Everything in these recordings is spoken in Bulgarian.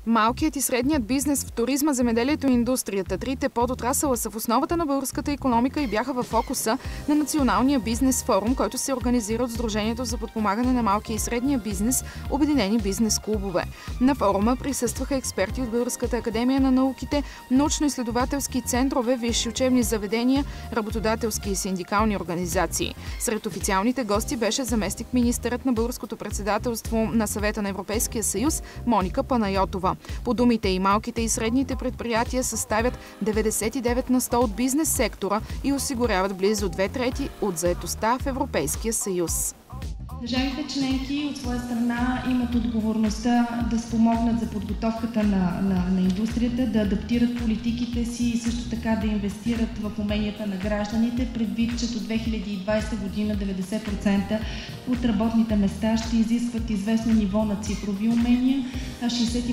Малкият и средният бизнес в туризма, земеделието и индустрията, трите подотрасъла са в основата на българската икономика и бяха в фокуса на Националния бизнес форум, който се организира от Сдружението за подпомагане на малкия и средния бизнес, Обединени бизнес клубове. На форума присъстваха експерти от Българската академия на науките, научно-изследователски центрове, висши учебни заведения, работодателски и синдикални организации. Сред официалните гости беше заместник-министърът на българското председателство на Съвета на Европейския съюз Моника Панайотова. По думите и малките и средните предприятия съставят 99 на 100 от бизнес сектора и осигуряват близо 2/3 от заетостта в Европейския съюз. Държавите членки от своя страна имат отговорността да спомогнат за подготовката на индустрията, да адаптират политиките си и също така да инвестират в уменията на гражданите, предвид, че до 2020 година 90% от работните места ще изискват известно ниво на цифрови умения, а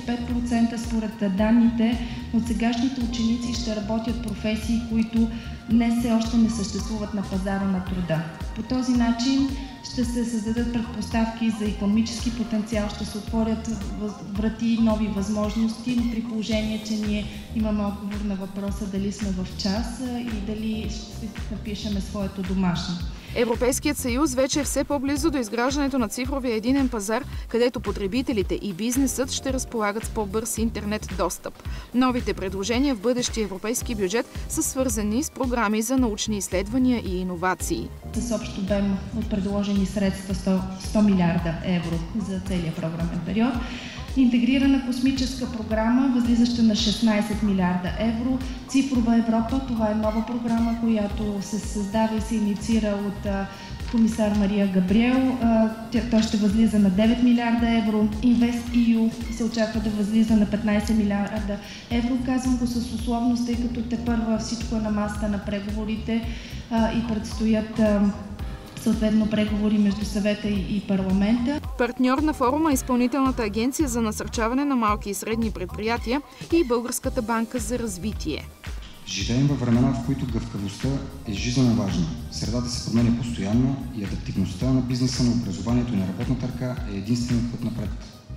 65% според данните от сегашните ученици ще работят професии, които днес все още не съществуват на пазара на труда. По този начин ще се създадат предпоставки за икономически потенциал, ще се отворят врати, нови възможности, но при положение, че ние имаме отговор на въпроса дали сме в час и дали ще напишеме своето домашно. Европейският съюз вече е все по-близо до изграждането на цифровия единен пазар, където потребителите и бизнесът ще разполагат с по-бърз интернет достъп. Новите предложения в бъдещия европейски бюджет са свързани с програми за научни изследвания и иновации. С общ обем от предложени средства 100 милиарда евро за целия програмен период. Интегрирана космическа програма, възлизаща на 16 милиарда евро. Цифрова Европа, това е нова програма, която се създава и се инициира от комисар Мария Габриел. Той ще възлиза на 9 милиарда евро. InvestEU се очаква да възлиза на 15 милиарда евро. Казвам го с условност, тъй като тепърва всичко е на масата на преговорите и предстоят съответно преговори между съвета и парламента. Партньор на форума е Изпълнителната агенция за насърчаване на малки и средни предприятия и Българската банка за развитие. Живеем във времена, в които гъвкавостта е жизнено важна. Средата се променя постоянно и адаптивността на бизнеса, на образованието и на работната ръка е единственият път напред.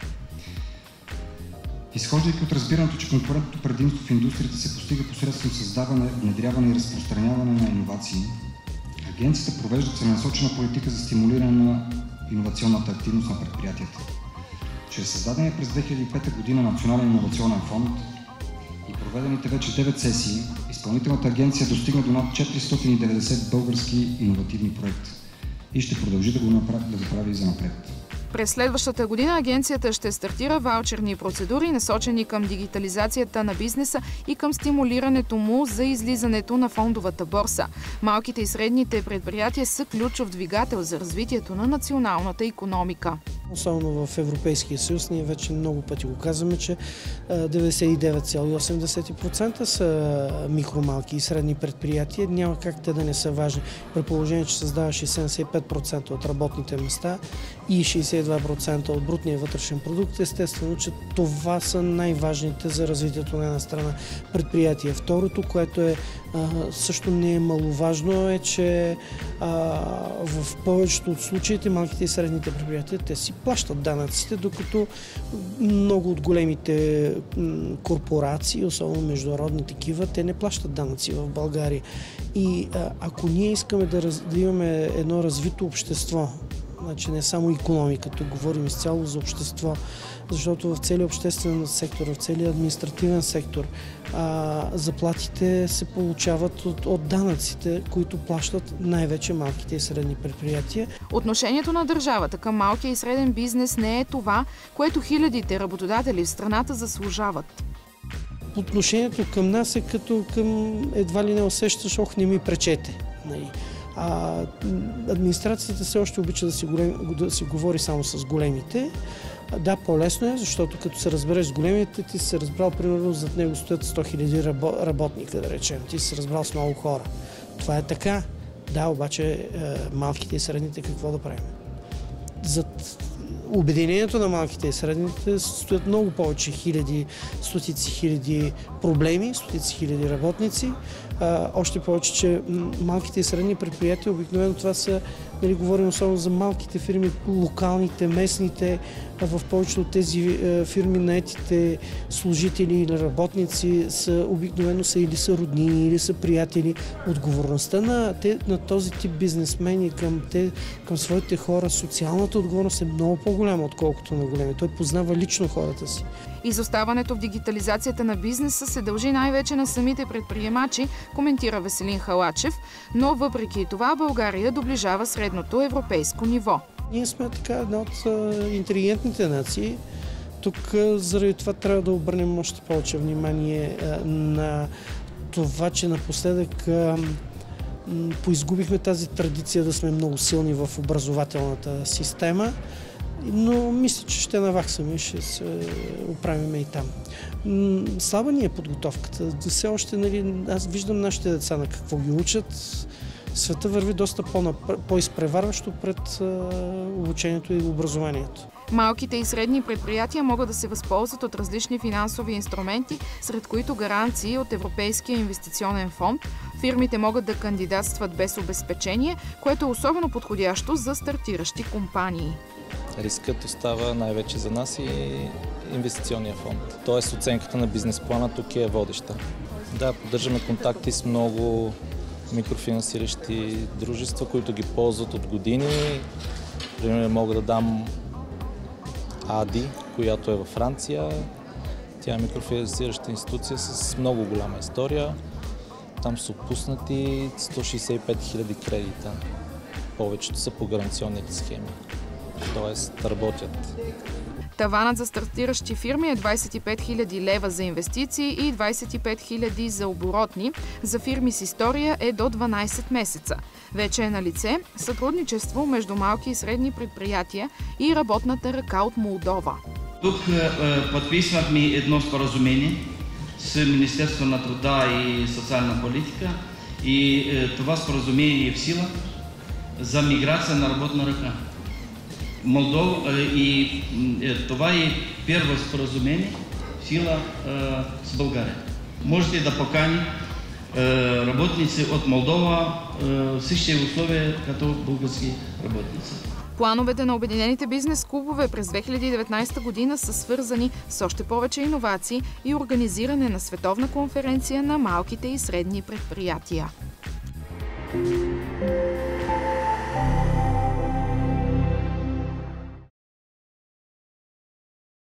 Изхождайки от разбирането, че конкурентното предимство в индустрията се постига посредством създаване, внедряване и разпространяване на иновации, агенцията провежда целенасочена политика за стимулиране на иновационната активност на предприятията. Чрез създадения през 2005 година Национален иновационен фонд и проведените вече 9 сесии, Изпълнителната агенция достигна до над 490 български иновативни проекти и ще продължи да го прави и занапред. През следващата година агенцията ще стартира ваучерни процедури, насочени към дигитализацията на бизнеса и към стимулирането му за излизането на фондовата борса. Малките и средните предприятия са ключов двигател за развитието на националната икономика. Особено в Европейския съюз, ние вече много пъти го казваме, че 99,8% са микромалки и средни предприятия. Няма как те да не са важни. При положение, че създаваш 75% от работните места и 62% от брутния вътрешен продукт, естествено, че това са най-важните за развитието на една страна предприятия. Второто, което е също не е маловажно, е, че в повечето от случаите малките и средните предприятия те си плащат данъците, докато много от големите корпорации, особено международни такива, те не плащат данъци в България. И ако ние искаме да имаме едно развито общество, значи не само икономиката, говорим изцяло за общество, защото в целия обществен сектор, в целия административен сектор заплатите се получават от данъците, които плащат най-вече малките и средни предприятия. Отношението на държавата към малкия и среден бизнес не е това, което хилядите работодатели в страната заслужават. Отношението към нас е като към едва ли не усещаш, ох, не ми пречете. Администрацията все още обича да си говори само с големите. Да, по-лесно е, защото като се разбереш с големите, ти си се разбрал, примерно, зад него стоят 100 000 работника, да речем. Ти си се разбрал с много хора. Това е така. Да, обаче малките и средните какво да правим? Зад обединението на малките и средните стоят много повече хиляди, стотици хиляди проблеми, стотици хиляди работници. Още повече, че малките и средни предприятия обикновено това са Нали, говорим особено за малките фирми, локалните, местните. В повечето от тези фирми наетите служители или работници обикновено са или са роднини, или са приятели. Отговорността на този тип бизнесмени към своите хора, социалната отговорност е много по-голяма, отколкото на големи. Той познава лично хората си. Изоставането в дигитализацията на бизнеса се дължи най-вече на самите предприемачи, коментира Веселин Халачев, но въпреки това България доближава средното европейско ниво. Ние сме така една от интелигентните нации. Тук заради това трябва да обърнем още повече внимание на това, че напоследък поизгубихме тази традиция да сме много силни в образователната система, но мисля, че ще наваксаме и ще се оправим и там. Слаба ни е подготовката. Все още, нали, аз виждам нашите деца на какво ги учат. Света върви доста по-изпреварващо пред обучението и образованието. Малките и средни предприятия могат да се възползват от различни финансови инструменти, сред които гаранции от Европейския инвестиционен фонд. Фирмите могат да кандидатстват без обезпечение, което е особено подходящо за стартиращи компании. Рискът остава най-вече за нас и инвестиционния фонд. Тоест оценката на бизнес плана тук е водеща. Да, поддържаме контакти с много микрофинансиращи дружества, които ги ползват от години. Примерно мога да дам АДИ, която е във Франция. Тя е микрофинансираща институция с много голяма история. Там са отпуснати 165 000 кредита. Повечето са по гаранционните схеми, т.е. работят. Таванът за стартиращи фирми е 25 000 лева за инвестиции и 25 000 за оборотни. За фирми с история е до 12 месеца. Вече е на лице сътрудничество между малки и средни предприятия и работната ръка от Молдова. Тук подписвахме едно споразумение с Министерство на труда и социална политика и това споразумение е в сила за миграция на работна ръка. Молдова и това е първо споразумение в сила с България. Можете да покани работници от Молдова в същите условия като български работници. Плановете на Обединените бизнес клубове през 2019 година са свързани с още повече иновации и организиране на световна конференция на малките и средни предприятия.